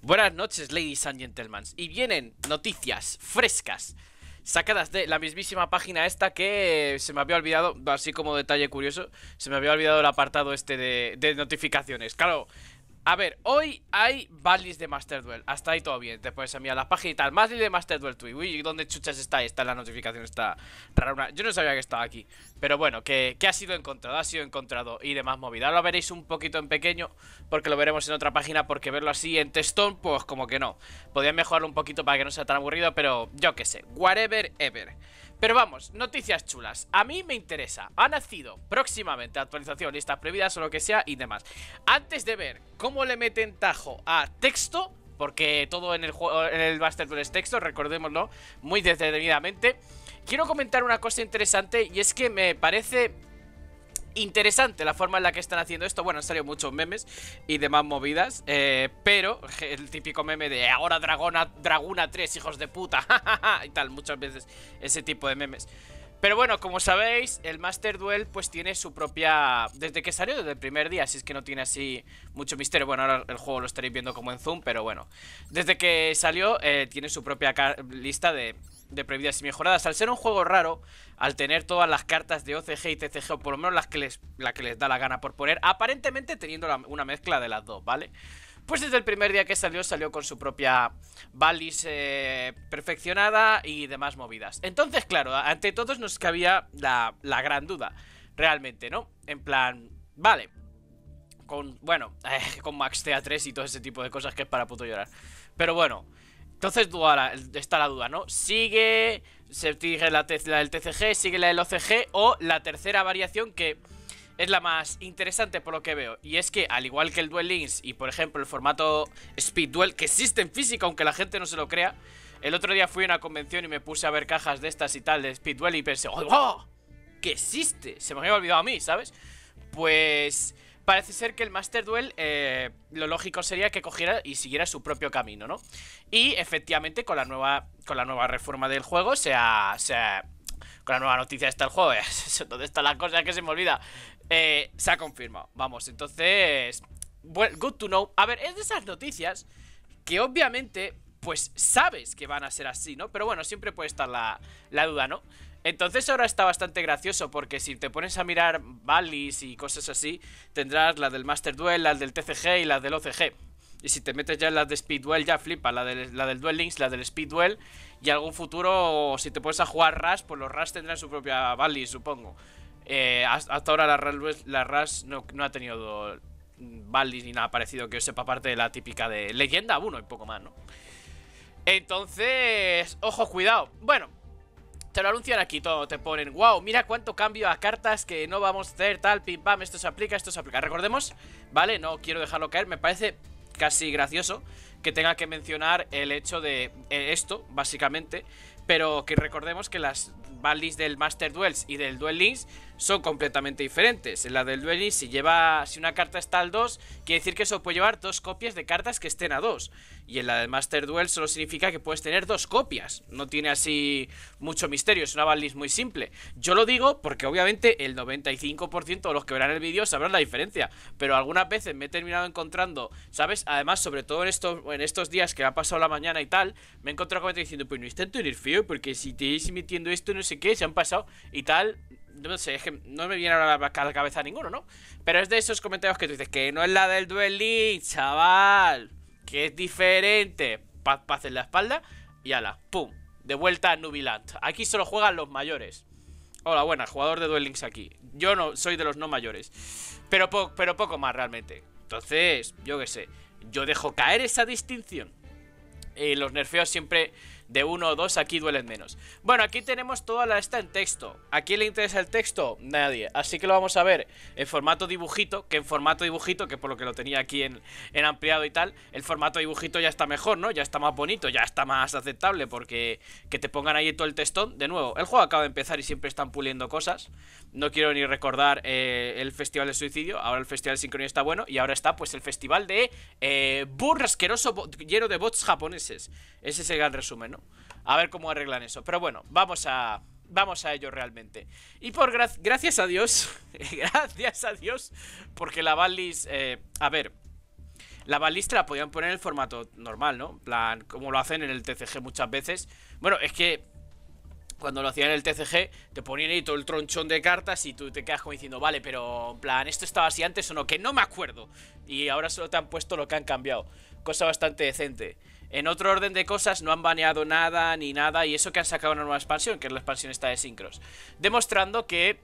Buenas noches, ladies and gentlemen. Y vienen noticias frescas sacadas de la mismísima página esta que se me había olvidado, así como detalle curioso, se me había olvidado el apartado este de notificaciones. Claro, a ver, hoy hay Badlist de Master Duel. Hasta ahí todo bien, te puedes enviar la página y tal. Badlist de Master Duel Tweet. Uy, ¿dónde chuchas está? Está en la notificación, está rara. Yo no sabía que estaba aquí. Pero bueno, que ha sido encontrado, ha sido encontrado y demás movida. Ahora lo veréis un poquito en pequeño, porque lo veremos en otra página, porque verlo así en textón, pues como que no. Podrían mejorarlo un poquito para que no sea tan aburrido, pero yo qué sé, whatever, ever. Pero vamos, noticias chulas. A mí me interesa. Ha nacido próximamente actualización, listas prohibidas o lo que sea y demás. Antes de ver cómo le meten tajo a texto, porque todo en el juego, en el Master Duel es texto, recordémoslo muy detenidamente. Quiero comentar una cosa interesante y es que me parece interesante la forma en la que están haciendo esto. Bueno, han salido muchos memes y demás movidas, pero el típico meme de ahora Draguna 3, hijos de puta y tal, muchas veces ese tipo de memes. Pero bueno, como sabéis, el Master Duel pues tiene su propia... Desde que salió, desde el primer día, si es que no tiene así mucho misterio. Bueno, ahora el juego lo estaréis viendo como en zoom, pero bueno. Desde que salió, tiene su propia lista de prohibidas y mejoradas. Al ser un juego raro, al tener todas las cartas de OCG y TCG, o por lo menos la que les da la gana por poner, aparentemente teniendo una mezcla de las dos, ¿vale? Pues desde el primer día que salió con su propia Badlist perfeccionada y demás movidas. Entonces, claro, ante todos nos cabía la gran duda, realmente, ¿no? En plan, vale, con con Max TA3 y todo ese tipo de cosas que es para puto llorar. Pero bueno, entonces está la duda, ¿no? Sigue la del TCG, sigue la del OCG o la tercera variación que es la más interesante por lo que veo. Y es que, al igual que el Duel Links y, por ejemplo, el formato Speed Duel, que existe en física, aunque la gente no se lo crea. El otro día fui a una convención y me puse a ver cajas de estas y tal, de Speed Duel, y pensé, ¡oh! ¡Que existe! Se me había olvidado a mí, ¿sabes? Pues parece ser que el Master Duel, lo lógico sería que cogiera y siguiera su propio camino, ¿no? Y, efectivamente, con la nueva reforma del juego, con la nueva noticia está el juego. ¿Dónde está la cosa que se me olvida? Se ha confirmado. Vamos, entonces, well, good to know. A ver, es de esas noticias que obviamente, pues sabes que van a ser así, ¿no? Pero bueno, siempre puede estar la duda, ¿no? Entonces ahora está bastante gracioso, porque si te pones a mirar Badlist y cosas así, tendrás la del Master Duel, la del TCG y la del OCG. Y si te metes ya en las de Speed Duel, ya flipa, la del Duel Links, la del Speed Duel. Y algún futuro, si te pones a jugar Rush, pues los Rush tendrán su propia Badlist, supongo. Hasta ahora la Rush no ha tenido Badlist ni nada parecido que yo sepa, aparte de la típica de Leyenda 1 y poco más, ¿no? Entonces, ojo, cuidado. Bueno, te lo anuncian aquí todo, te ponen, wow, mira cuánto cambio a cartas que no vamos a hacer, tal, pim pam, esto se aplica, esto se aplica. Recordemos, ¿vale? No quiero dejarlo caer, me parece casi gracioso que tenga que mencionar el hecho de esto, básicamente. Pero que recordemos que las Badlists del Master Duels y del Duel Links son completamente diferentes. En la del Duel Links, si una carta está al 2, quiere decir que eso puede llevar 2 copias de cartas que estén a 2. Y en la del Master Duel solo significa que puedes tener 2 copias. No tiene así mucho misterio, es una Badlist muy simple. Yo lo digo porque obviamente el 95% de los que verán el vídeo sabrán la diferencia. Pero algunas veces me he terminado encontrando, ¿sabes? Además, sobre todo en estos días que ha pasado la mañana y tal, me he encontrado comentarios diciendo, pues no es tanto nerfeo, porque si te estáis metiendo esto, no sé qué, se han pasado y tal. No sé, es que no me viene a la cabeza ninguno, ¿no? Pero es de esos comentarios que tú dices que no es la del Duel Links, chaval, que es diferente. Paz en la espalda y ala, pum, de vuelta a Nubiland. Aquí solo juegan los mayores. Hola, buenas, jugador de Duel Links aquí. Yo no, soy de los no mayores, pero poco más realmente. Entonces, yo qué sé, yo dejo caer esa distinción. Los nerfeos siempre de 1 o 2, aquí duelen menos. Bueno, aquí tenemos toda la esta en texto. ¿A quién le interesa el texto? Nadie. Así que lo vamos a ver en formato dibujito. Que por lo que lo tenía aquí en ampliado y tal, el formato dibujito ya está mejor, ¿no? Ya está más bonito, ya está más aceptable. Porque que te pongan ahí todo el textón. De nuevo, el juego acaba de empezar y siempre están puliendo cosas. No quiero ni recordar el Festival de Suicidio. Ahora el Festival de Sincronía está bueno. Y ahora está pues el Festival de Burr asqueroso lleno de bots japoneses. Ese es el gran resumen, ¿no? A ver cómo arreglan eso. Pero bueno, vamos a ello realmente. Y gracias a Dios, gracias a Dios, porque la Badlist, a ver, La balista la podían poner en el formato normal, ¿no? En plan, como lo hacen en el TCG muchas veces. Bueno, es que cuando lo hacían en el TCG, te ponían ahí todo el tronchón de cartas y tú te quedas como diciendo, vale, pero en plan, ¿esto estaba así antes o no? Que no me acuerdo. Y ahora solo te han puesto lo que han cambiado. Cosa bastante decente. En otro orden de cosas, no han baneado nada ni nada. Y eso que han sacado una nueva expansión, que es la expansión esta de Synchros. Demostrando que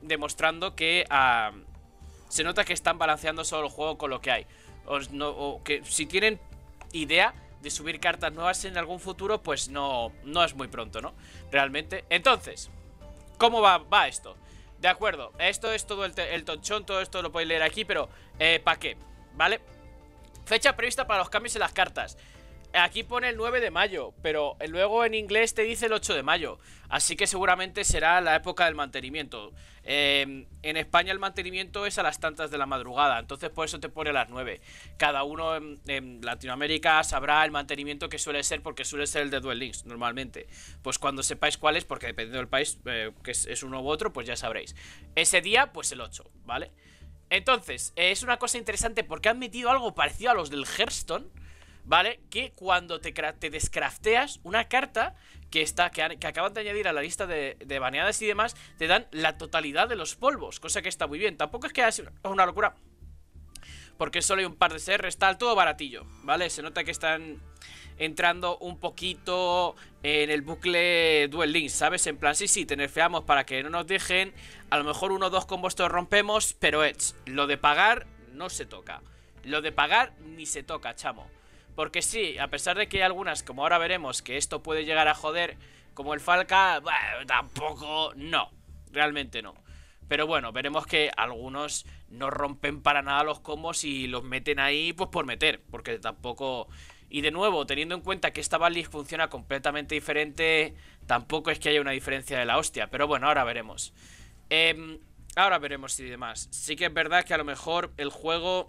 se nota que están balanceando solo el juego con lo que hay. O que si tienen idea de subir cartas nuevas en algún futuro, pues no es muy pronto, ¿no? Realmente. Entonces, ¿cómo va esto? De acuerdo, esto es todo el tonchón, todo esto lo podéis leer aquí, pero ¿para qué? ¿Vale? Fecha prevista para los cambios en las cartas. Aquí pone el 9 de mayo, pero luego en inglés te dice el 8 de mayo. Así que seguramente será la época del mantenimiento. En España el mantenimiento es a las tantas de la madrugada, entonces por eso te pone a las 9. Cada uno en Latinoamérica sabrá el mantenimiento que suele ser, porque suele ser el de Duel Links normalmente. Pues cuando sepáis cuál es, porque dependiendo del país, que es uno u otro, pues ya sabréis. Ese día, pues el 8, ¿vale? Entonces, es una cosa interesante porque han metido algo parecido a los del Hearthstone, ¿vale? Que cuando te descrafteas una carta que acaban de añadir a la lista de baneadas y demás, te dan la totalidad de los polvos, cosa que está muy bien. Tampoco es que haya sido una locura, porque solo hay un par de CRs, tal, todo baratillo, ¿vale? Se nota que están entrando un poquito en el bucle Duel Links, ¿sabes? En plan, sí, te nerfeamos para que no nos dejen. A lo mejor 1 o 2 combos te rompemos, pero lo de pagar no se toca. Lo de pagar ni se toca, chamo. Porque sí, a pesar de que hay algunas, como ahora veremos, que esto puede llegar a joder, como el Falca, bueno, tampoco, no, realmente no. Pero bueno, veremos que algunos no rompen para nada los combos y los meten ahí pues por meter, porque tampoco... Y de nuevo, teniendo en cuenta que esta Ballis funciona completamente diferente, tampoco es que haya una diferencia de la hostia, pero bueno, ahora veremos. Ahora veremos y demás. Sí que es verdad que a lo mejor el juego...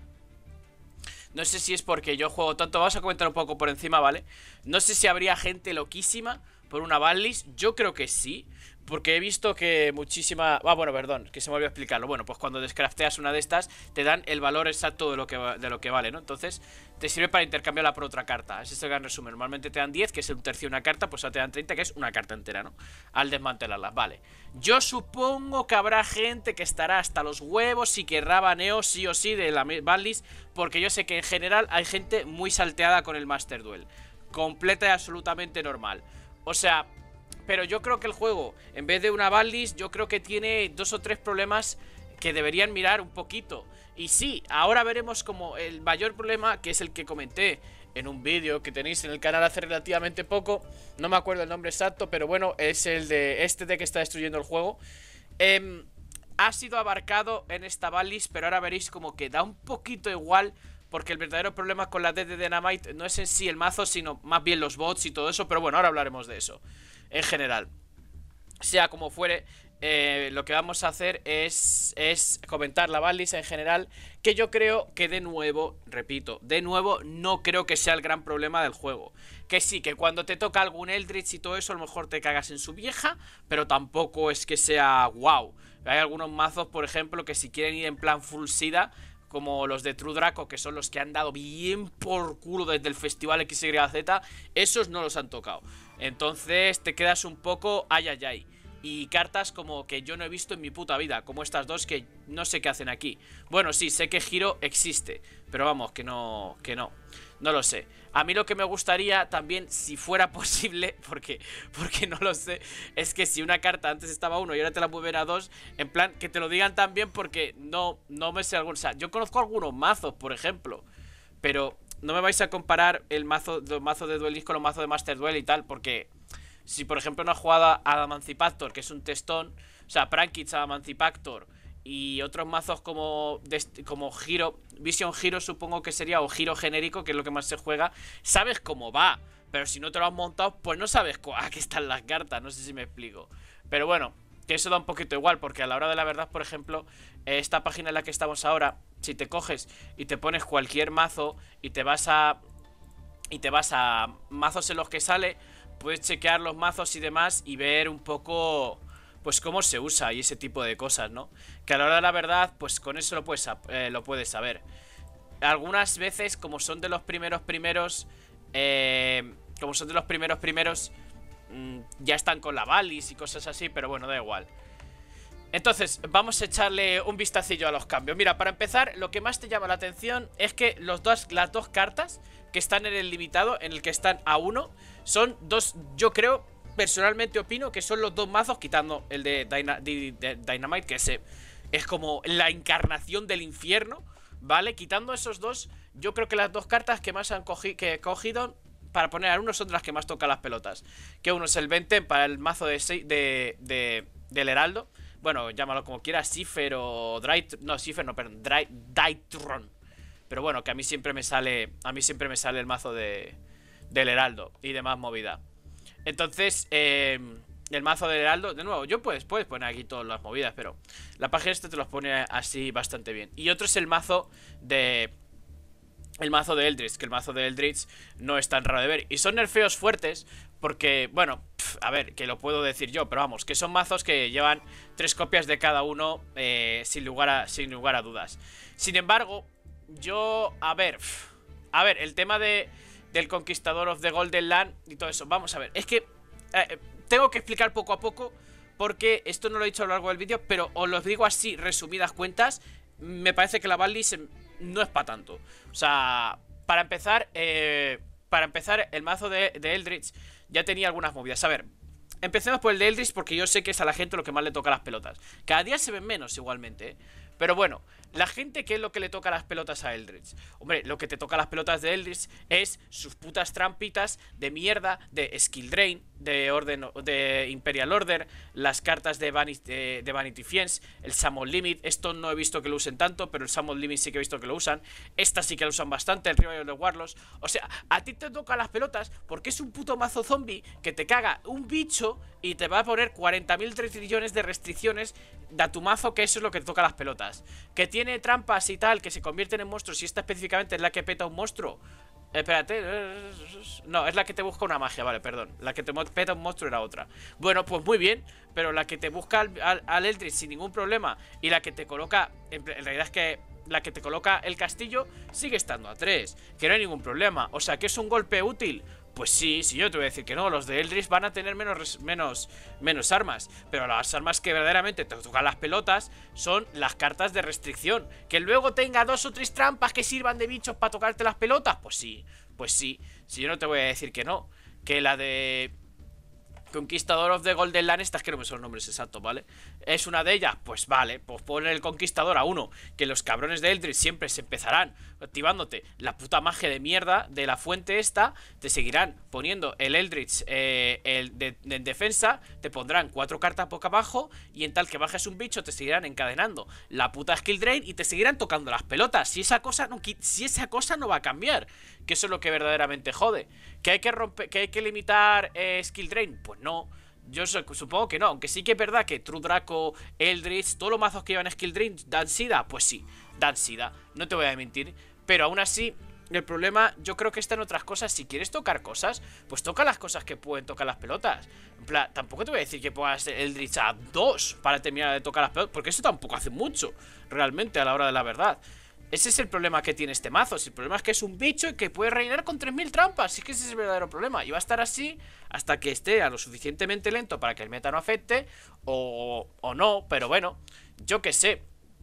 No sé si es porque yo juego tanto. Vamos a comentar un poco por encima, ¿vale? No sé si habría gente loquísima por una banlist. Yo creo que sí, porque he visto que muchísima... bueno, perdón, que se me olvidó explicarlo. Bueno, pues cuando descrafteas una de estas, te dan el valor exacto de lo que vale, ¿no? Entonces, te sirve para intercambiarla por otra carta. Ese es el gran resumen. Normalmente te dan 10, que es un tercio de una carta, pues ahora te dan 30, que es una carta entera, ¿no? Al desmantelarlas, vale. Yo supongo que habrá gente que estará hasta los huevos y querrá baneo sí o sí de la banlist, porque yo sé que en general hay gente muy salteada con el Master Duel. Completa y absolutamente normal. O sea... Pero yo creo que el juego, en vez de una banlist, yo creo que tiene 2 o 3 problemas que deberían mirar un poquito. Y sí, ahora veremos como el mayor problema, que es el que comenté en un vídeo que tenéis en el canal hace relativamente poco. No me acuerdo el nombre exacto, pero bueno, es el de de que está destruyendo el juego. Ha sido abarcado en esta banlist, pero ahora veréis como que da un poquito igual, porque el verdadero problema con la DD de Dynamite no es en sí el mazo, sino más bien los bots y todo eso. Pero bueno, ahora hablaremos de eso. En general, sea como fuere, lo que vamos a hacer es comentar la banlist en general, que yo creo que de nuevo, repito, de nuevo no creo que sea el gran problema del juego. Que sí, que cuando te toca algún Eldritch y todo eso, a lo mejor te cagas en su vieja, pero tampoco es que sea wow. Hay algunos mazos, por ejemplo, que si quieren ir en plan full sida, como los de True Draco, que son los que han dado bien por culo desde el festival XYZ, esos no los han tocado. Entonces te quedas un poco ay. Y cartas como que yo no he visto en mi puta vida, como estas dos que no sé qué hacen aquí. Bueno, sí, sé que Giro existe, pero vamos, que no lo sé. A mí lo que me gustaría también, si fuera posible, porque no lo sé, es que si una carta antes estaba a 1 y ahora te la mueven a 2, en plan, que te lo digan también, porque no me sé algún... O sea, yo conozco algunos mazos, por ejemplo, pero no me vais a comparar los mazos de Duel Links con los mazos de Master Duel y tal, porque... Si por ejemplo no has jugado a Adamantipator, que es un testón, o sea, Prankits, Adamantipator y otros mazos como Giro, Vision Hero supongo que sería, o Giro genérico, que es lo que más se juega, sabes cómo va, pero si no te lo has montado, pues no sabes a qué están las cartas, no sé si me explico. Pero bueno, que eso da un poquito igual, porque a la hora de la verdad, por ejemplo, esta página en la que estamos ahora, si te coges y te pones cualquier mazo y te vas a mazos en los que sale, puedes chequear los mazos y demás y ver un poco pues cómo se usa y ese tipo de cosas, ¿no? Que a la hora de la verdad, pues con eso lo puedes saber. algunas veces, como son de los primeros, como son de los primeros, ya están con la Valis y cosas así, pero bueno, da igual. Entonces, vamos a echarle un vistacillo a los cambios. Mira, para empezar, lo que más te llama la atención es que las dos cartas que están en el limitado, en el que están a 1, son dos, yo creo, personalmente opino que son los dos mazos, quitando el de Dynamite, que es como la encarnación del infierno, ¿vale? Quitando esos dos, yo creo que las dos cartas que más que he cogido para poner a uno son de las que más tocan las pelotas. Que uno es el Venten para el mazo del Heraldo. Bueno, llámalo como quieras, Cipher o no, Cipher no, perdón, Dytron. Pero bueno, que a mí siempre me sale el mazo del Heraldo y demás movida. Entonces, el mazo del Heraldo, de nuevo, puedes poner aquí todas las movidas, pero la página esta te los pone así bastante bien. Y otro es el mazo de Eldritch, que el mazo de Eldritch no es tan raro de ver. Y son nerfeos fuertes porque, bueno, a ver, que lo puedo decir yo, pero vamos, que son mazos que llevan 3 copias de cada uno, sin lugar a dudas. Sin embargo, yo, a ver, el tema del Conquistador of the Golden Land y todo eso, vamos a ver, es que tengo que explicar poco a poco, porque esto no lo he dicho a lo largo del vídeo, pero os lo digo así, resumidas cuentas. Me parece que la Valis no es para tanto. O sea, para empezar, el mazo de Eldritch ya tenía algunas movidas. A ver, empecemos por el de Eldritch, porque yo sé que es a la gente lo que más le toca las pelotas. Cada día se ven menos igualmente, ¿eh? Pero bueno, la gente, ¿qué es lo que le toca las pelotas a Eldritch? Hombre, lo que te toca las pelotas de Eldritch es sus putas trampitas de mierda, de Skill Drain, de Imperial Order, las cartas de Vanity Fiends, el Summon Limit. Esto no he visto que lo usen tanto, pero el Summon Limit sí que he visto que lo usan. Estas sí que lo usan bastante, el Revival de Warlords. O sea, a ti te toca las pelotas porque es un puto mazo zombie que te caga un bicho y te va a poner 40.000 trillones de restricciones de tu mazo, que eso es lo que te toca las pelotas. Que tiene trampas y tal, que se convierten en monstruos, y esta específicamente es la que peta un monstruo. Espérate, no, es la que te busca una magia, vale, perdón. La que te peta un monstruo era otra. Bueno, pues muy bien, pero la que te busca al Eldritch sin ningún problema y la que te coloca, en realidad es que la que te coloca el castillo sigue estando a 3, que no hay ningún problema. O sea, que es un golpe útil. Pues sí, yo te voy a decir que no. Los de Eldritch van a tener menos armas, pero las armas que verdaderamente te tocan las pelotas son las cartas de restricción. Que luego tenga 2 o 3 trampas que sirvan de bichos para tocarte las pelotas, pues sí. Si yo no te voy a decir que no. Que la de Conquistador of the Golden Land, estas que no me son los nombres exactos, ¿vale? ¿Es una de ellas? Pues vale, pues pon el Conquistador a 1. Que los cabrones de Eldritch siempre se empezarán activándote la puta magia de mierda de la fuente esta. Te seguirán poniendo el Eldritch de defensa. Te pondrán 4 cartas boca abajo. Y en tal que bajes un bicho te seguirán encadenando la puta Skill Drain y te seguirán tocando las pelotas. Si esa cosa no va a cambiar, que eso es lo que verdaderamente jode. ¿Que hay que romper, que hay que limitar Skill Drain? Pues no, yo supongo que no. Aunque sí que es verdad que True Draco, Eldritch, todos los mazos que llevan Skill Drain dan sida. Pues sí, dan sida, no te voy a mentir. Pero aún así, el problema yo creo que está en otras cosas. Si quieres tocar cosas, pues toca las cosas que pueden tocar las pelotas. En plan, tampoco te voy a decir que pongas Eldritch a 2 para terminar de tocar las pelotas, porque eso tampoco hace mucho, realmente, a la hora de la verdad. Ese es el problema que tiene este mazo. Si el problema es que es un bicho y que puede reinar con 3000 trampas. Si es que ese es el verdadero problema. Y va a estar así hasta que esté a lo suficientemente lento para que el meta no afecte. O no, pero bueno, yo qué sé.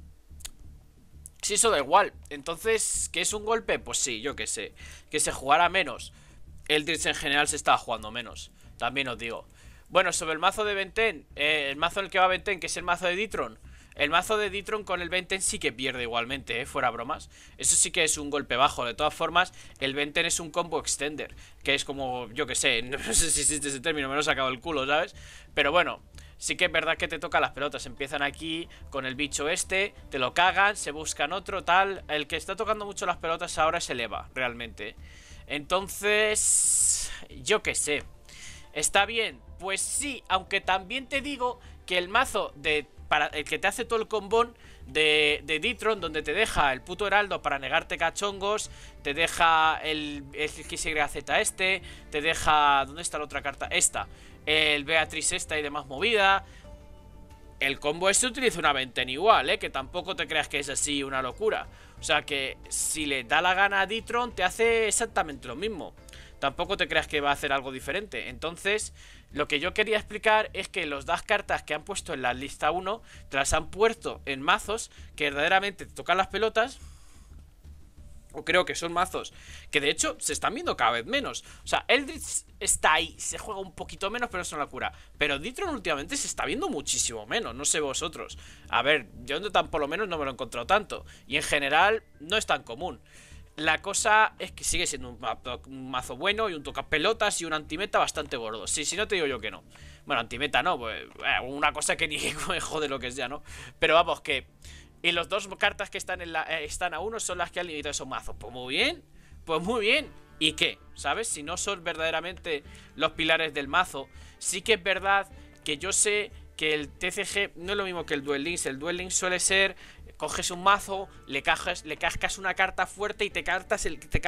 Si eso da igual. Entonces, ¿qué es un golpe? Pues sí, yo qué sé. Que se jugara menos. Eldritch en general se estaba jugando menos, también os digo. Bueno, sobre el mazo de Venten, el mazo en el que va Venten, que es el mazo de Dytron. El mazo de Dytron con el Venten sí que pierde igualmente, fuera bromas. Eso sí que es un golpe bajo. De todas formas, el Venten es un combo extender, que es como, yo que sé, no sé si existe ese término, me lo he sacado el culo, ¿sabes? Pero bueno, sí que es verdad que te toca las pelotas. Empiezan aquí con el bicho este, te lo cagan, se buscan otro, tal. El que está tocando mucho las pelotas ahora es el Eva, realmente. Entonces, yo que sé. ¿Está bien? Pues sí, aunque también te digo que el mazo el que te hace todo el combón de Dytron, donde te deja el puto heraldo para negarte cachongos, te deja el XYZ este, te deja... ¿Dónde está la otra carta? Esta. El Beatriz esta y demás movida. El combo este utiliza una Venten igual, que tampoco te creas que es así una locura. O sea que si le da la gana a Ditron, te hace exactamente lo mismo. Tampoco te creas que va a hacer algo diferente. Entonces, lo que yo quería explicar es que las dos cartas que han puesto en la lista 1 te las han puesto en mazos que verdaderamente te tocan las pelotas. O creo que son mazos que de hecho se están viendo cada vez menos. O sea, Eldritch está ahí, se juega un poquito menos, pero eso no es una cura. Pero Ditron últimamente se está viendo muchísimo menos, no sé vosotros. A ver, yo por lo menos no me lo he encontrado tanto. Y en general no es tan común. La cosa es que sigue siendo un mazo bueno y un tocapelotas y un antimeta bastante gordo. Sí, si no te digo yo que no. Bueno, antimeta no, pues una cosa que ni me jode lo que sea, ¿no? Pero vamos, que... Y las dos cartas que están, están a 1 son las que han limitado esos mazos. Pues muy bien, pues muy bien. ¿Y qué? ¿Sabes? Si no son verdaderamente los pilares del mazo. Sí que es verdad que yo sé que el TCG no es lo mismo que el Duel Links. El Duel Links suele ser... Coges un mazo, le cascas una carta fuerte y te cargas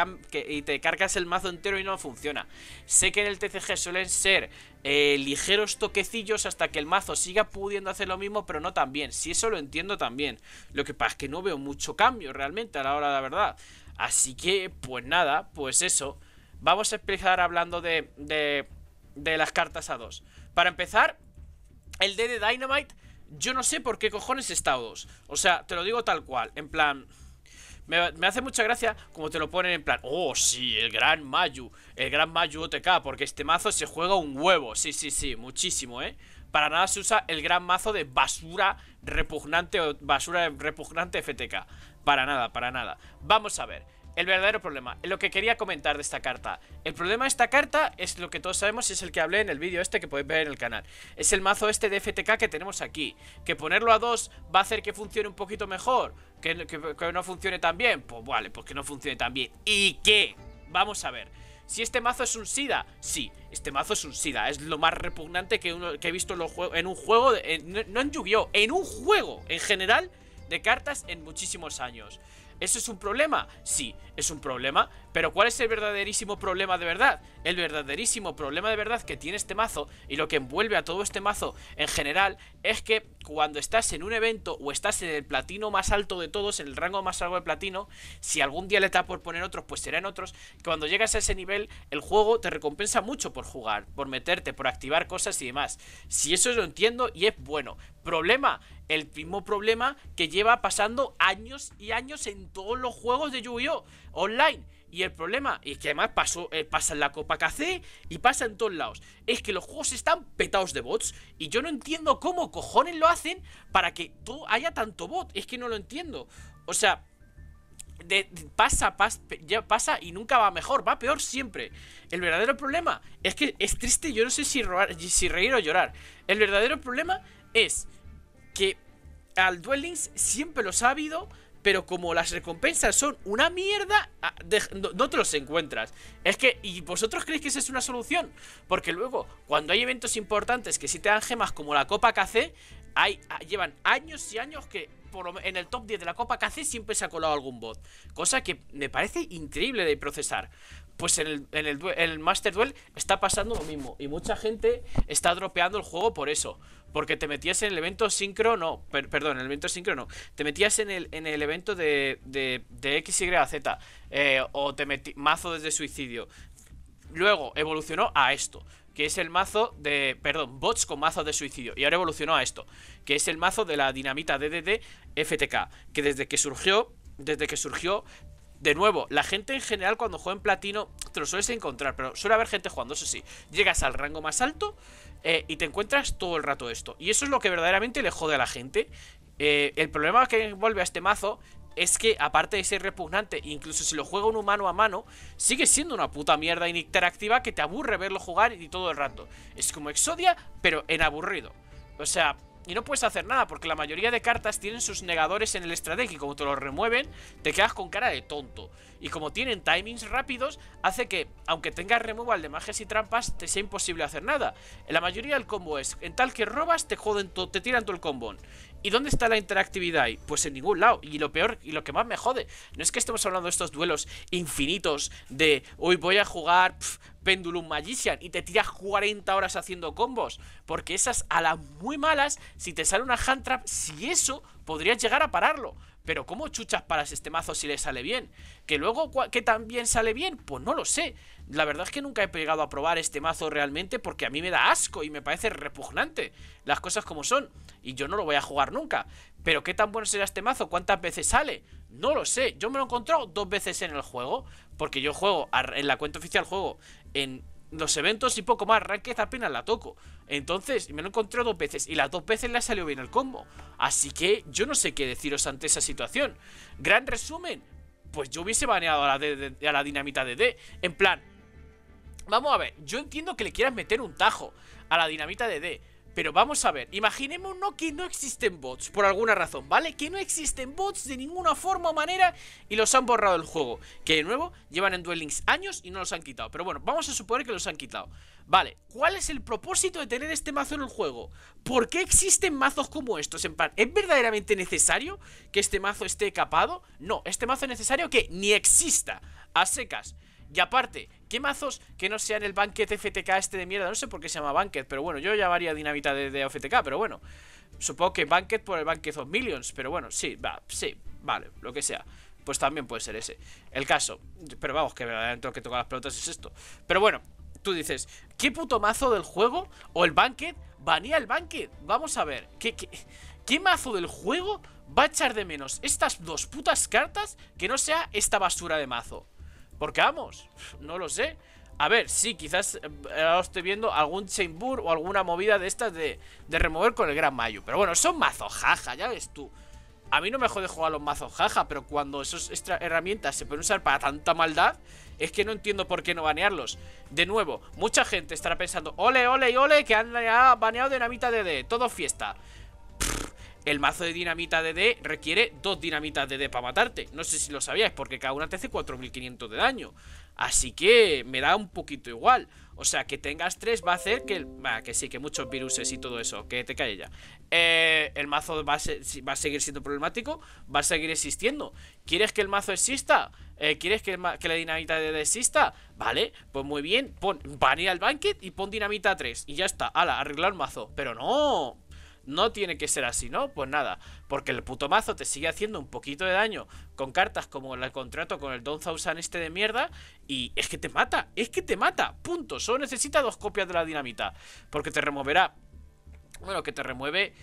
el mazo entero y no funciona. Sé que en el TCG suelen ser ligeros toquecillos hasta que el mazo siga pudiendo hacer lo mismo, pero no tan bien. Si eso lo entiendo también. Lo que pasa es que no veo mucho cambio realmente a la hora de la verdad. Así que, pues nada, pues eso. Vamos a empezar hablando de las cartas a 2. Para empezar, el D de Dynamite... Yo no sé por qué cojones está a 2. O sea, te lo digo tal cual. En plan, me hace mucha gracia como te lo ponen en plan, oh sí, el gran Mayu. El gran Mayu OTK, porque este mazo se juega un huevo. Sí, sí, sí, muchísimo, Para nada se usa el gran mazo de basura repugnante o basura repugnante FTK. Para nada, para nada. Vamos a ver. El verdadero problema, lo que quería comentar de esta carta. El problema de esta carta es lo que todos sabemos y es el que hablé en el vídeo este que podéis ver en el canal. Es el mazo este de FTK que tenemos aquí. Que ponerlo a 2 va a hacer que funcione un poquito mejor. Que no funcione tan bien. Pues vale, pues que no funcione tan bien. ¿Y qué? Vamos a ver. Si este mazo es un SIDA, sí, este mazo es un SIDA. Es lo más repugnante que he visto en un juego, no en Yu-Gi-Oh, en un juego en general de cartas en muchísimos años. ¿Eso es un problema? Sí, es un problema. Pero ¿cuál es el verdaderísimo problema de verdad? El verdaderísimo problema de verdad que tiene este mazo y lo que envuelve a todo este mazo en general es que cuando estás en un evento o estás en el platino más alto de todos, en el rango más alto de platino, si algún día le da por poner otros, pues será en otros, que cuando llegas a ese nivel, el juego te recompensa mucho por jugar, por meterte, por activar cosas y demás. Si eso lo entiendo y es bueno. Problema, el mismo problema que lleva pasando años y años en todos los juegos de Yu-Gi-Oh! Online. Y el problema, y que además pasa en la Copa KC y pasa en todos lados, es que los juegos están petados de bots. Y yo no entiendo cómo cojones lo hacen para que haya tanto bot. Es que no lo entiendo. O sea, ya pasa y nunca va mejor, va peor siempre. El verdadero problema es que es triste, yo no sé si reír o llorar. El verdadero problema es que al Duel Links siempre los ha habido, pero como las recompensas son una mierda, no te los encuentras. Es que, ¿y vosotros creéis que esa es una solución? Porque luego, cuando hay eventos importantes que sí te dan gemas como la Copa KC, llevan años y años que en el top 10 de la Copa KC siempre se ha colado algún bot. Cosa que me parece increíble de procesar. Pues en el Master Duel está pasando lo mismo. Y mucha gente está dropeando el juego por eso. Porque te metías en el evento sincro, no, perdón, en el evento sincro no. Te metías en el evento de XYZ. O te mazo desde suicidio. Luego evolucionó a esto, que es el mazo de... Perdón, bots con mazos de suicidio. Y ahora evolucionó a esto, que es el mazo de la dinamita DDD FTK. Que desde que surgió... De nuevo, la gente en general cuando juega en platino te lo sueles encontrar, pero suele haber gente jugando, eso sí. Llegas al rango más alto y te encuentras todo el rato esto. Y eso es lo que verdaderamente le jode a la gente. El problema que envuelve a este mazo es que, aparte de ser repugnante, incluso si lo juega un humano a mano, sigue siendo una puta mierda interactiva que te aburre verlo jugar y todo el rato. Es como Exodia, pero en aburrido. O sea... Y no puedes hacer nada porque la mayoría de cartas tienen sus negadores en el strategy. Y como te los remueven, te quedas con cara de tonto. Y como tienen timings rápidos, hace que, aunque tengas removal de magias y trampas, te sea imposible hacer nada. En la mayoría del combo es, en tal que robas, te joden todo, te tiran todo el combón. ¿Y dónde está la interactividad ahí? Pues en ningún lado. Y lo peor, y lo que más me jode, no es que estemos hablando de estos duelos infinitos de, hoy voy a jugar Pendulum Magician y te tiras 40 horas haciendo combos. Porque esas, a las muy malas, si te sale una hand trap, si eso, podrías llegar a pararlo. Pero ¿cómo chuchas paras este mazo si le sale bien? Que luego, ¿que también sale bien? Pues no lo sé. La verdad es que nunca he llegado a probar este mazo realmente porque a mí me da asco y me parece repugnante. Las cosas como son. Y yo no lo voy a jugar nunca. Pero ¿qué tan bueno será este mazo? ¿Cuántas veces sale? No lo sé. Yo me lo he encontrado 2 veces en el juego. Porque yo juego, en la cuenta oficial juego en los eventos y poco más. Ranked apenas la toco. Entonces me lo encontré 2 veces y las 2 veces le ha salido bien el combo. Así que yo no sé qué deciros ante esa situación. Gran resumen, pues yo hubiese baneado a la dinamita DD. En plan, vamos a ver, yo entiendo que le quieras meter un tajo a la dinamita DD, pero vamos a ver, imaginémonos que no existen bots por alguna razón, ¿vale? Que no existen bots de ninguna forma o manera y los han borrado del juego. Que de nuevo, llevan en Duel Links años y no los han quitado. Pero bueno, vamos a suponer que los han quitado. Vale, ¿cuál es el propósito de tener este mazo en el juego? ¿Por qué existen mazos como estos? En plan, ¿es verdaderamente necesario que este mazo esté capado? No, este mazo es necesario que ni exista, a secas. Y aparte, ¿qué mazos que no sean el Banquet FTK este de mierda? No sé por qué se llama Banquet, pero bueno, yo llamaría dinamita de FTK, pero bueno. Supongo que Banquet por el Banquet of Millions, pero bueno, sí, vale, lo que sea. Pues también puede ser ese. El caso, pero vamos, que verdaderamente lo que toca las pelotas es esto. Pero bueno, tú dices, ¿qué puto mazo del juego o el Banquet banea el Banquet? Vamos a ver, ¿qué mazo del juego va a echar de menos estas 2 putas cartas que no sea esta basura de mazo? Porque vamos, no lo sé. A ver, sí, quizás ahora estoy viendo algún Chaimbur o alguna movida de estas de remover con el Gran Mayu. Pero bueno, son mazos jaja, ya ves tú. A mí no me jode jugar los mazos jaja, pero cuando esas herramientas se pueden usar para tanta maldad, es que no entiendo por qué no banearlos. De nuevo, mucha gente estará pensando, ole, ole y ole, que han baneado dinamita DD, todo fiesta. El mazo de dinamita DD requiere 2 dinamitas DD para matarte. No sé si lo sabíais, porque cada una te hace 4500 de daño. Así que me da un poquito igual. O sea, que tengas 3 va a hacer que... que sí, que muchos viruses y todo eso. Que te cae ya. El mazo va a seguir siendo problemático. Va a seguir existiendo. ¿Quieres que el mazo exista? ¿Quieres que la dinamita DD exista? Vale, pues muy bien. Banea el Banquet y pon dinamita 3. Y ya está, ala, arreglar el mazo. Pero no... No tiene que ser así, ¿no? Pues nada, porque el puto mazo te sigue haciendo un poquito de daño con cartas como el contrato con el Don Thousand este de mierda. Y es que te mata, punto. Solo necesita 2 copias de la dinamita, porque te removerá. Bueno, que te remueve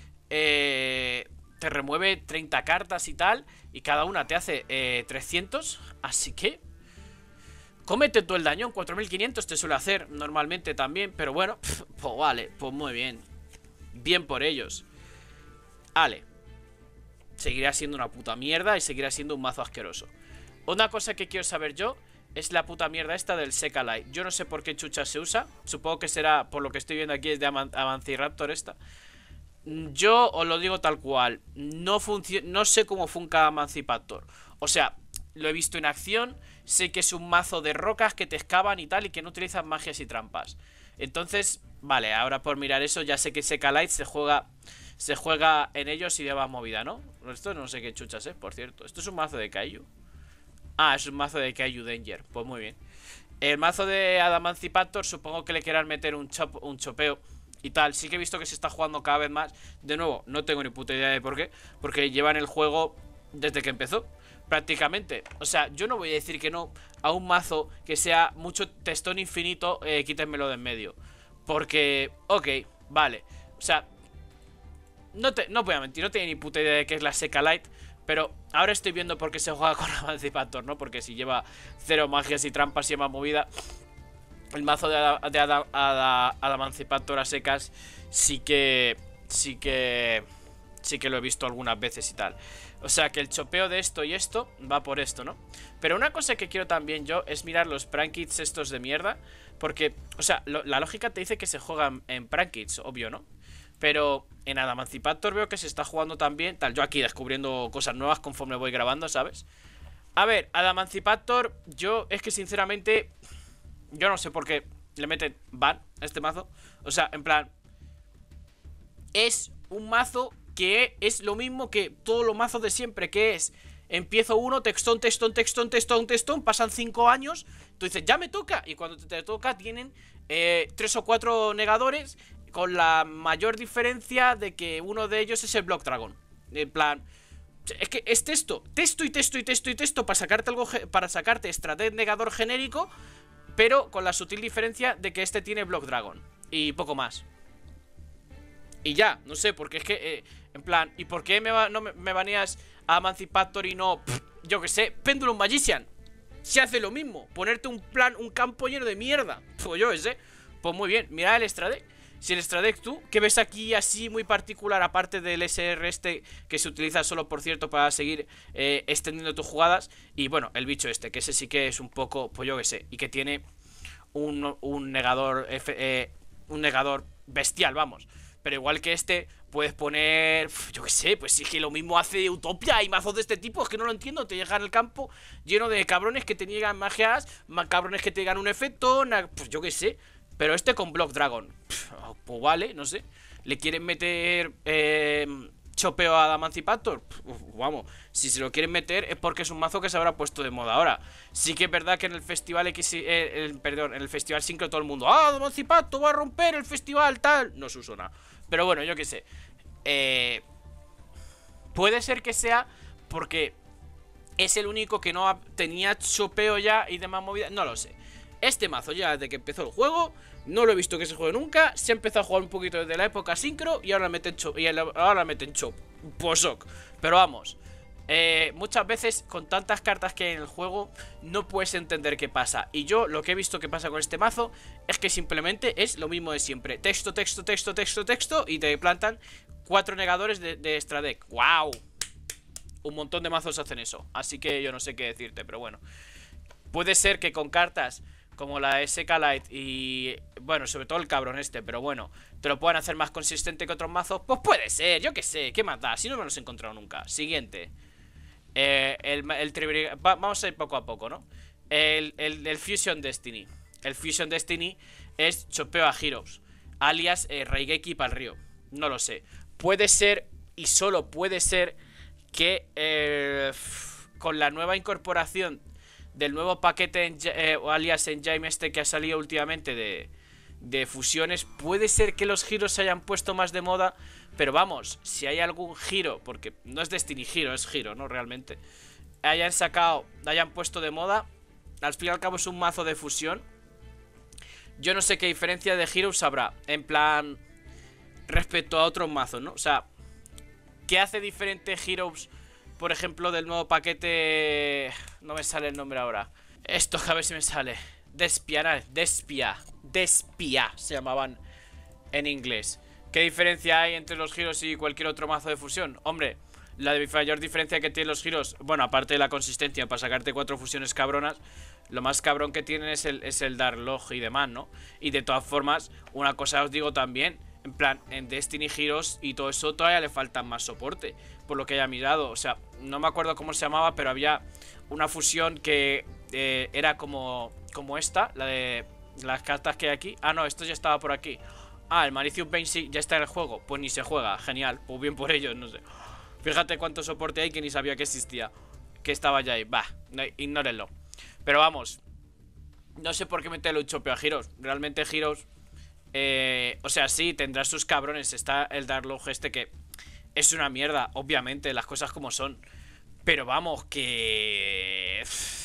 30 cartas y tal, y cada una te hace 300. Así que cómete todo el daño, en 4500 te suele hacer normalmente también. Pero bueno, pues vale, pues muy bien. Bien por ellos. Vale. Seguirá siendo una puta mierda y seguirá siendo un mazo asqueroso. Una cosa que quiero saber yo es la puta mierda esta del Seca Light. Yo no sé por qué chucha se usa. Supongo que será, por lo que estoy viendo aquí, es de Amanciraptor esta. Yo os lo digo tal cual. No sé cómo funca Amancipactor. O sea, lo he visto en acción. Sé que es un mazo de rocas que te excavan y tal, y que no utilizan magias y trampas. Entonces, vale, ahora por mirar eso ya sé que Seca Light se juega en ellos y lleva movida, ¿no? Esto no sé qué chuchas es, por cierto. Esto es un mazo de Kaiju. Ah, es un mazo de Kaiju Danger. Pues muy bien. El mazo de Adamancipactor supongo que le quieran meter un chopeo y tal. Sí que he visto que se está jugando cada vez más. De nuevo, no tengo ni puta idea de por qué. Porque llevan el juego desde que empezó, prácticamente. O sea, yo no voy a decir que no a un mazo que sea mucho testón infinito, quítenmelo de en medio. Porque, ok, vale. O sea, no voy a mentir, no tengo ni puta idea de qué es la Seca Light. Pero ahora estoy viendo por qué se juega con Emancipator, ¿no? Porque si lleva 0 magias y trampas y más movida, el mazo de Emancipator a secas sí que lo he visto algunas veces y tal. O sea que el chopeo de esto y esto va por esto, ¿no? Pero una cosa que quiero también yo es mirar los prank kits estos de mierda. Porque, o sea, la lógica te dice que se juegan en prank kits, obvio, ¿no? Pero en Adamancipator veo que se está jugando también. Tal, yo aquí descubriendo cosas nuevas conforme voy grabando, ¿sabes? A ver, Adamancipator, yo es que sinceramente yo no sé por qué le meten ban a este mazo. O sea, en plan, es un mazo que es lo mismo que todos los mazos de siempre, que es: empiezo uno, textón, pasan 5 años, tú dices, ya me toca, y cuando te toca tienen 3 o 4 negadores, con la mayor diferencia de que uno de ellos es el Block Dragon. En plan, Es que es texto y texto y texto y texto para sacarte algo, para sacarte Strateg negador genérico, pero con la sutil diferencia de que este tiene Block Dragon y poco más. Y ya, no sé, porque es que, en plan, ¿y por qué no me baneas a Emancipator y no, yo que sé, Pendulum Magician? Se hace lo mismo, ponerte un campo lleno de mierda. Pues yo sé, pues muy bien, mira el Strateg. Si el Strateg tú, que ves aquí así muy particular, aparte del SR este, que se utiliza solo, por cierto, para seguir extendiendo tus jugadas. Y bueno, el bicho este, que ese sí que es un poco, pues yo que sé, y que tiene un negador bestial, vamos. Pero igual que este, puedes poner, yo qué sé, pues sí que lo mismo hace Utopia y mazos de este tipo. Es que no lo entiendo, te llegan el campo lleno de cabrones que te niegan magias, cabrones que te llegan un efecto, pues yo qué sé. Pero este con Block Dragon, pues vale, no sé. ¿Le quieren meter chopeo a Emancipator? Vamos, si se lo quieren meter es porque es un mazo que se habrá puesto de moda ahora. Sí que es verdad que en el festival perdón, en el festival Synchro todo el mundo, ¡ah, Emancipator va a romper el festival, tal! No se usó nada. Pero bueno, yo qué sé. Puede ser que sea porque es el único que no tenía chopeo ya y demás movidas, no lo sé. Este mazo ya desde que empezó el juego no lo he visto que se juegue nunca. Se ha empezado a jugar un poquito desde la época Synchro y ahora meten chop, Posok. Pero vamos, muchas veces con tantas cartas que hay en el juego no puedes entender qué pasa. Y yo lo que he visto que pasa con este mazo es que simplemente es lo mismo de siempre. Texto, texto, texto, texto, texto, y te plantan 4 negadores de Strateg. ¡Wow! Un montón de mazos hacen eso. Así que yo no sé qué decirte, pero bueno. Puede ser que con cartas como la de Sekalite y, bueno, sobre todo el cabrón este, pero bueno, te lo puedan hacer más consistente que otros mazos. Pues puede ser, yo qué sé, ¿qué más da? Si no me los he encontrado nunca. Siguiente. Vamos a ir poco a poco, ¿no? El Fusion Destiny. El Fusion Destiny es chopeo a Heroes, alias Raigeki para el río. No lo sé. Puede ser, y solo puede ser, que con la nueva incorporación del nuevo paquete alias Engine este que ha salido últimamente de fusiones, puede ser que los giros se hayan puesto más de moda. Pero vamos, si hay algún giro, porque no es Destiny Hero, es giro, ¿no? Realmente hayan puesto de moda, al fin y al cabo es un mazo de fusión. Yo no sé qué diferencia de Heroes habrá, en plan, respecto a otros mazos, ¿no? O sea, ¿qué hace diferente Heroes, por ejemplo, del nuevo paquete? No me sale el nombre ahora. Esto, a ver si me sale. Despia se llamaban en inglés. ¿Qué diferencia hay entre los giros y cualquier otro mazo de fusión? Hombre, la mayor diferencia que tienen los giros, bueno, aparte de la consistencia para sacarte 4 fusiones cabronas, lo más cabrón que tienen es el Dark Log y demás, ¿no? Y de todas formas, una cosa os digo también, en plan, en Destiny Heroes y todo eso todavía le faltan más soporte, por lo que haya mirado. O sea, no me acuerdo cómo se llamaba, pero había una fusión que era como esta, la de las cartas que hay aquí. Ah, no, esto ya estaba por aquí. Ah, el Malicious Bane sí, ya está en el juego. Pues ni se juega, genial, pues bien por ellos, no sé. Fíjate cuánto soporte hay que ni sabía que existía, que estaba ya ahí, bah, no, ignórenlo. Pero vamos, no sé por qué meterle un chopeo a Heroes. Realmente Heroes, o sea, sí, tendrá sus cabrones. Está el Darklog este que es una mierda, obviamente, las cosas como son. Pero vamos, que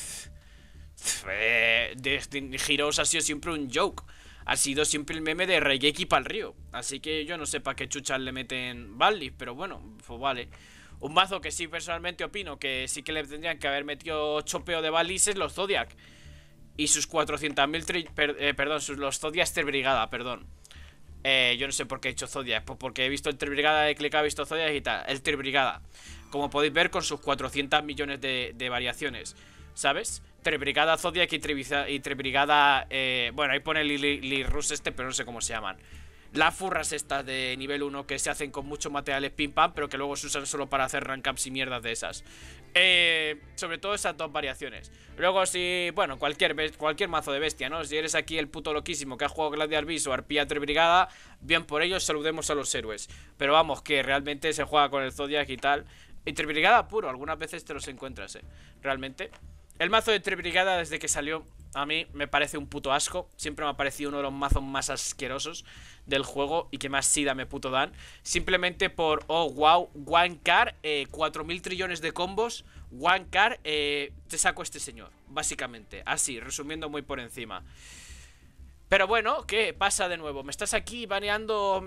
Heroes ha sido siempre un joke. Ha sido siempre el meme de Raigeki para el río. Así que yo no sé para qué chuchas le meten Badly, pero bueno, pues vale. Un mazo que sí personalmente opino que sí que le tendrían que haber metido chopeo de Badlys es los Zodiac. Y sus 400.000 perdón, los Zodiac Brigada, perdón. Yo no sé por qué he hecho Zodiac, pues porque he visto el Brigada, he clicado, he visto Zodiac y tal. El Brigada, como podéis ver, con sus 400 millones de variaciones, ¿sabes? Brigada Zodiac y Brigada, bueno, ahí pone Lirus este, pero no sé cómo se llaman. Las furras estas de nivel 1 que se hacen con muchos materiales pim pam, pero que luego se usan solo para hacer rank-ups y mierdas de esas. Sobre todo esas dos variaciones. Luego si, bueno, cualquier mazo de bestia, ¿no? Si eres aquí el puto loquísimo que ha jugado Gladiar Beast o Arpía Brigada, bien por ellos, saludemos a los héroes. Pero vamos, que realmente se juega con el Zodiac y tal. Y Brigada puro, algunas veces te los encuentras, realmente. El mazo de Tribrigada desde que salió a mí me parece un puto asco. Siempre me ha parecido uno de los mazos más asquerosos del juego y que más sida me puto dan. Simplemente por, oh wow, one card, 4000 trillones de combos. One card, te saco a este señor, básicamente. Así, resumiendo muy por encima. Pero bueno, ¿qué pasa de nuevo? Me estás aquí baneando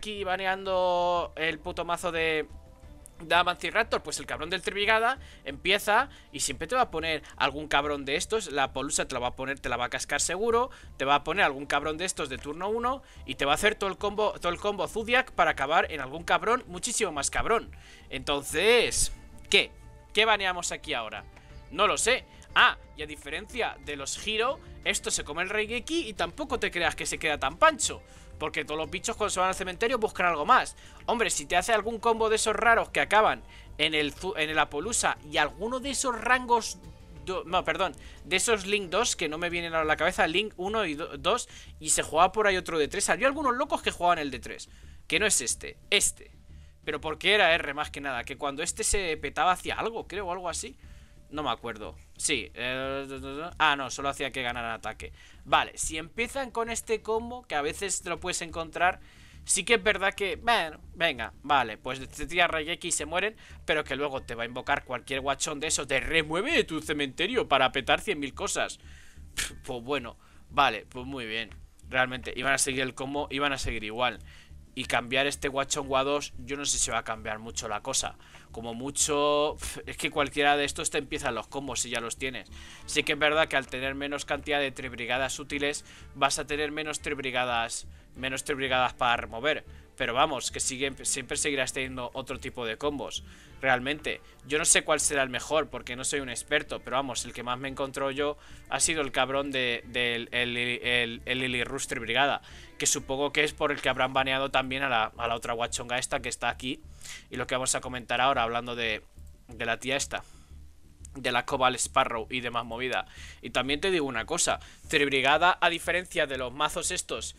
el puto mazo de Amanciraptor. Pues el cabrón del Tribrigada empieza y siempre te va a poner algún cabrón de estos. La Polusa te la va a poner, te la va a cascar seguro. Te va a poner algún cabrón de estos de turno 1 y te va a hacer todo el combo Zodiac para acabar en algún cabrón muchísimo más cabrón. Entonces, ¿qué? ¿Qué baneamos aquí ahora? No lo sé. Ah, y a diferencia de los Hero, esto se come el Raigeki y tampoco te creas que se queda tan pancho. Porque todos los bichos cuando se van al cementerio buscan algo más. Hombre, si te hace algún combo de esos raros que acaban en el Apolusa y alguno de esos rangos... No, perdón, de esos Link 2 que no me vienen a la cabeza, Link 1 y 2, y se jugaba por ahí otro de 3. Había algunos locos que jugaban el de 3, que no es este. Pero porque era R más que nada, que cuando este se petaba hacía algo, creo, o algo así. No me acuerdo. Sí. No, solo hacía que ganara ataque. Vale, si empiezan con este combo, que a veces te lo puedes encontrar, sí que es verdad que, bueno, venga, vale, pues te tira Raigeki y se mueren, pero que luego te va a invocar cualquier guachón de esos, te remueve de tu cementerio para petar 100.000 cosas. Pues bueno, vale, pues muy bien. Realmente, iban a seguir el combo, iban a seguir igual. Y cambiar este Guachón Gua2, yo no sé si va a cambiar mucho la cosa. Como mucho... Es que cualquiera de estos te empiezan los combos si ya los tienes. Sí que es verdad que al tener menos cantidad de tribrigadas útiles, vas a tener menos tribrigadas para remover. Pero vamos, que siempre seguirás teniendo otro tipo de combos. Realmente, yo no sé cuál será el mejor porque no soy un experto, pero vamos, el que más me encontró yo ha sido el cabrón del Lilirus Tribrigada, que supongo que es por el que habrán baneado también a la otra guachonga esta que está aquí. Y lo que vamos a comentar ahora, hablando de la tía esta, de la Cobalt Sparrow y demás movida. Y también te digo una cosa, Tribrigada, a diferencia de los mazos estos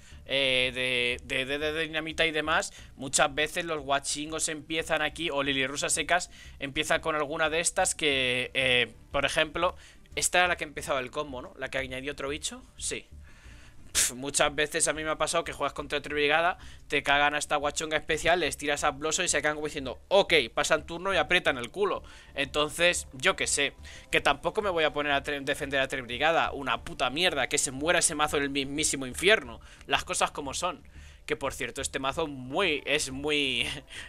de dinamita y demás, muchas veces los guachingos empiezan aquí, o Lilirusas secas, empiezan con alguna de estas que, por ejemplo, esta era la que empezaba el combo, ¿no? La que añadió otro bicho, sí. Muchas veces a mí me ha pasado que juegas contra Tribrigada, te cagan a esta guachonga especial, les tiras a Bloso y se quedan como diciendo, ok, pasan turno y aprietan el culo. Entonces, yo que sé, que tampoco me voy a poner a defender a Tribrigada, una puta mierda, que se muera ese mazo en el mismísimo infierno. Las cosas como son. Que por cierto, este mazo es muy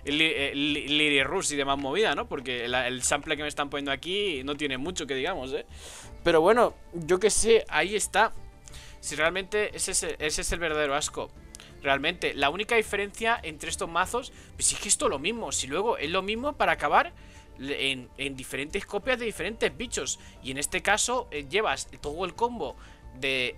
Lilirus y demás movida, ¿no? Porque el sample que me están poniendo aquí no tiene mucho que digamos, ¿eh? Pero bueno, yo que sé, ahí está. Si realmente ese es el verdadero asco. Realmente, la única diferencia entre estos mazos, pues es que esto es lo mismo. Si luego es lo mismo para acabar en diferentes copias de diferentes bichos. Y en este caso llevas todo el combo de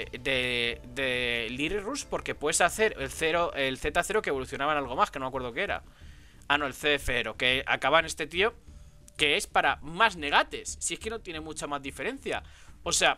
Lilirus, porque puedes hacer el Z0 que evolucionaba en algo más, que no me acuerdo qué era. Ah, no, el CF0, que acaba en este tío, que es para más negates. Si es que no tiene mucha más diferencia. O sea,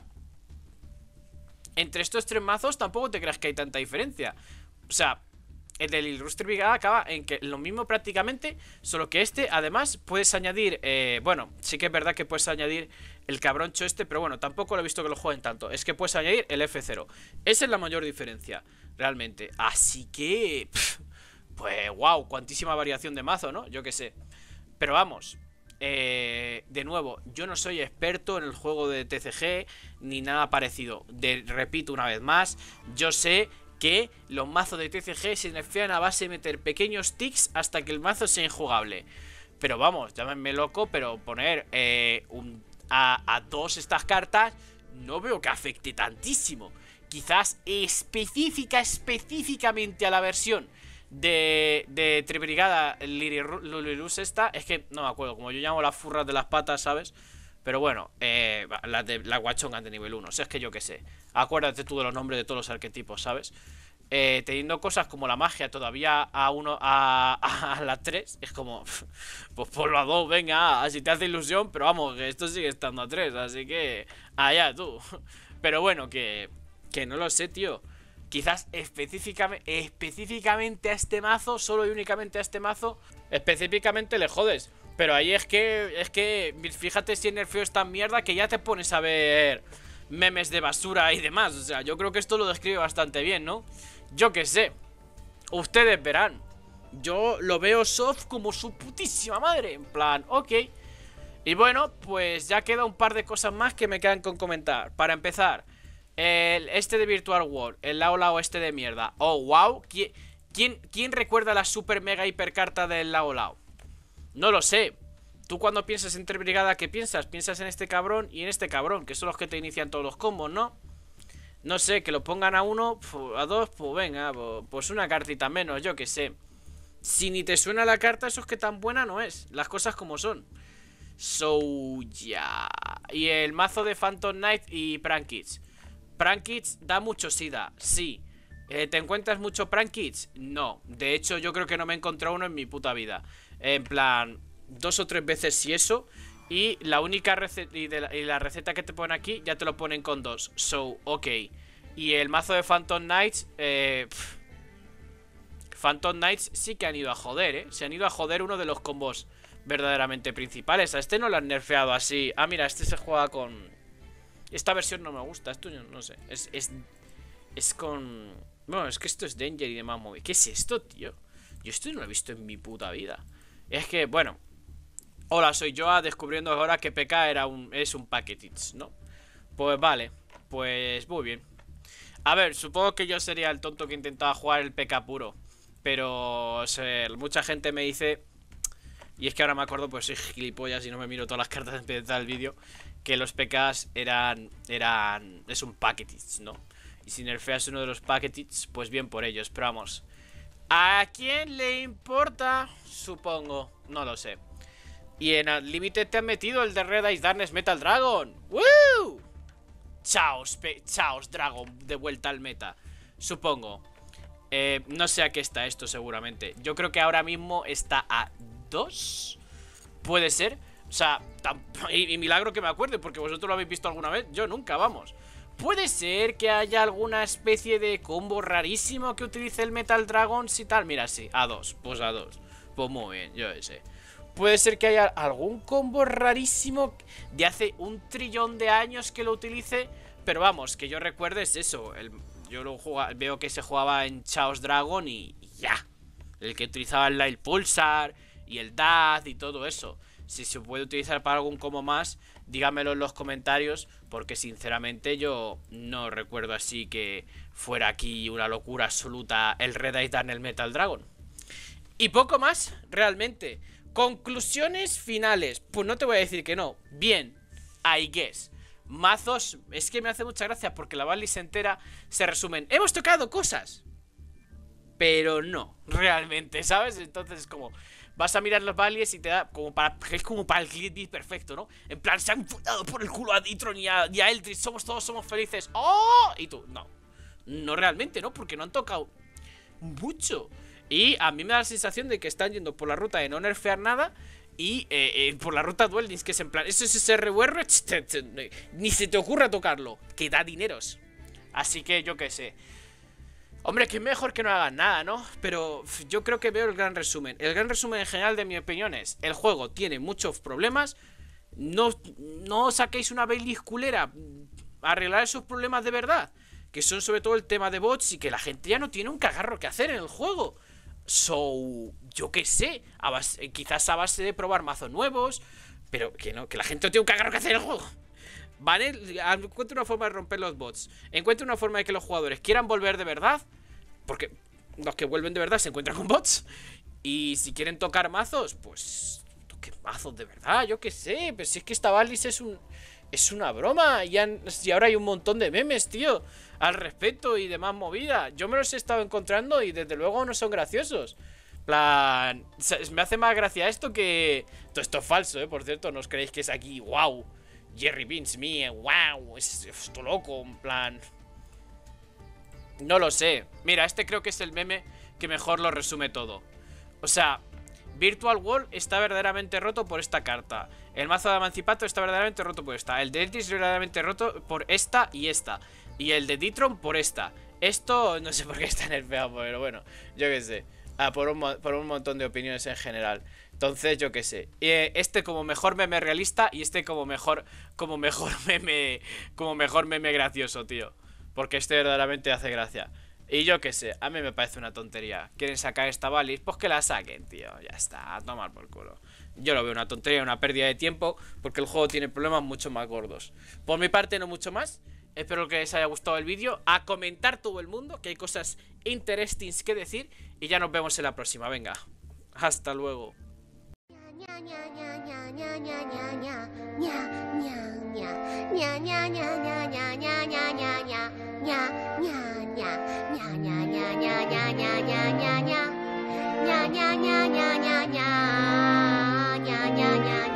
entre estos tres mazos tampoco te creas que hay tanta diferencia. O sea, el del Lilirus Tribrigada acaba en que lo mismo prácticamente, solo que este, además, puedes añadir... bueno, sí que es verdad que puedes añadir el cabroncho este, pero bueno, tampoco lo he visto que lo jueguen tanto. Es que puedes añadir el F0. Esa es la mayor diferencia, realmente. Así que... pues, wow, cuantísima variación de mazo, ¿no? Yo qué sé. Pero vamos... de nuevo, yo no soy experto en el juego de TCG ni nada parecido. Repito una vez más, yo sé que los mazos de TCG se nerfean a base de meter pequeños tics hasta que el mazo sea injugable. Pero vamos, llámenme loco, pero poner a todas estas cartas no veo que afecte tantísimo. Quizás específicamente a la versión de Tribrigada Lilirus esta, es que no me acuerdo, como yo llamo las furras de las patas, ¿sabes? Pero bueno, la guachonga de nivel 1, o sea, es que yo qué sé. Acuérdate tú de los nombres de todos los arquetipos, ¿sabes? Teniendo cosas como la magia todavía a la 3, es como, pues ponlo a 2, venga, si te hace ilusión, pero vamos, que esto sigue estando a 3, así que allá tú. Pero bueno, que no lo sé, tío. Quizás específicamente a este mazo, solo y únicamente a este mazo, específicamente le jodes. Pero ahí es que, fíjate si nerfeo es tan mierda que ya te pones a ver memes de basura y demás. O sea, yo creo que esto lo describe bastante bien, ¿no? Yo qué sé. Ustedes verán. Yo lo veo soft como su putísima madre. En plan, ok. Y bueno, pues ya queda un par de cosas más que me quedan con comentar. Para empezar, este de Virtual World, el Lao Lao este de mierda. Oh, wow. ¿Quién recuerda la super mega hiper carta del Lao Lao? No lo sé. Tú cuando piensas en Brigada, ¿qué piensas? Piensas en este cabrón y en este cabrón, que son los que te inician todos los combos, ¿no? No sé, que lo pongan a uno, a dos, pues venga, pues una cartita menos, yo qué sé. Si ni te suena la carta, eso es que tan buena no es. Las cosas como son. So, ya. Y el mazo de Phantom Knight y Prankits. Prankits da mucho sida, sí. ¿Te encuentras mucho Prankits? No. De hecho, yo creo que no me he encontrado uno en mi puta vida. En plan, 2 o 3 veces si eso. Y la única receta y la receta que te ponen aquí ya te lo ponen con 2. So, ok. Y el mazo de Phantom Knights, Phantom Knights sí que han ido a joder, se han ido a joder uno de los combos verdaderamente principales. A este no lo han nerfeado así. Ah, mira, este se juega con... Esta versión no me gusta, esto no sé. Es con... Bueno, es que esto es Danger y demás móvil. ¿Qué es esto, tío? Yo esto no lo he visto en mi puta vida. Es que, bueno. Hola, soy Joa, descubriendo ahora que PK es un package, ¿no? Pues vale, pues muy bien. A ver, supongo que yo sería el tonto que intentaba jugar el PK puro. Pero, o sea, mucha gente me dice... Y es que ahora me acuerdo, pues soy gilipollas y no me miro todas las cartas antes de empezar el vídeo, que los PKs es un package, ¿no? Y si nerfeas uno de los packages, pues bien por ellos, pero vamos. ¿A quién le importa? Supongo, no lo sé. Y en Unlimited te han metido el de Red Ice Darkness Metal Dragon. ¡Woo! Chaos, Dragon, de vuelta al meta. Supongo. No sé a qué está esto seguramente. Yo creo que ahora mismo está a 2. Puede ser. O sea, y milagro que me acuerde, porque vosotros lo habéis visto alguna vez. Yo nunca, vamos. Puede ser que haya alguna especie de combo rarísimo que utilice el Metal Dragon y tal. Mira, sí, a 2. Pues a 2. Pues muy bien, yo sé. Puede ser que haya algún combo rarísimo de hace 1 trillón de años que lo utilice. Pero vamos, que yo recuerde es eso. Yo veo que se jugaba en Chaos Dragon y ya. El que utilizaba el Light Pulsar y el DAD y todo eso. Si se puede utilizar para algún combo más, dígamelo en los comentarios, porque sinceramente yo no recuerdo así que fuera aquí una locura absoluta el Red Ice Darkness Metal Dragon. Y poco más, realmente. Conclusiones finales. Pues no te voy a decir que no. Bien, I guess. Mazos, es que me hace mucha gracia porque la banlist entera se resumen. Hemos tocado cosas, pero no, realmente, ¿sabes? Entonces es como... Vas a mirar los banlists y te da como para... Es como para el clickbait perfecto, ¿no? En plan, se han dado por el culo a Ditron y a Eldritch. Todos somos felices. ¡Oh! Y tú, no. No realmente, ¿no? Porque no han tocado mucho. Y a mí me da la sensación de que están yendo por la ruta de no nerfear nada. Y por la ruta Duel Links, que es en plan, eso es SRWR, ni se te ocurra tocarlo, que da dineros. Así que yo qué sé. Hombre, que es mejor que no hagan nada, ¿no? Pero yo creo que veo el gran resumen. El gran resumen en general de mi opinión es: el juego tiene muchos problemas. No saquéis una Bailey culera. Arreglar esos problemas de verdad, que son sobre todo el tema de bots y que la gente ya no tiene un cagarro que hacer en el juego. So, yo qué sé, quizás a base de probar mazos nuevos, pero que no, que la gente no tiene un cagarro que hacer en el juego. Vale, encuentre una forma de romper los bots. Encuentre una forma de que los jugadores quieran volver de verdad, porque los que vuelven de verdad se encuentran con bots. Y si quieren tocar mazos, pues toquen mazos de verdad, yo qué sé. Pero si es que esta Valis es una broma. Y ahora hay un montón de memes, tío, al respecto y demás movida. Yo me los he estado encontrando y desde luego no son graciosos. Plan, me hace más gracia esto que... Todo esto es falso, por cierto, no os creéis que es aquí, wow, Jerry Beans me, wow, es esto loco, en plan... No lo sé. Mira, este creo que es el meme que mejor lo resume todo. O sea, Virtual World está verdaderamente roto por esta carta. El mazo de Emancipato está verdaderamente roto por esta. El de Eldritch verdaderamente roto por esta y esta. Y el de Ditron por esta. Esto no sé por qué está nerfeado, pero bueno, yo qué sé. Por un montón de opiniones en general. Entonces, yo qué sé. Este como mejor meme realista y este como mejor meme, como mejor meme gracioso, tío. Porque este verdaderamente hace gracia. Y yo qué sé, a mí me parece una tontería. ¿Quieren sacar esta balis? Pues que la saquen, tío. Ya está, a tomar por culo. Yo lo veo una tontería, una pérdida de tiempo, porque el juego tiene problemas mucho más gordos. Por mi parte, no mucho más. Espero que les haya gustado el vídeo. A comentar todo el mundo, que hay cosas interesting que decir. Y ya nos vemos en la próxima, venga. Hasta luego. Nya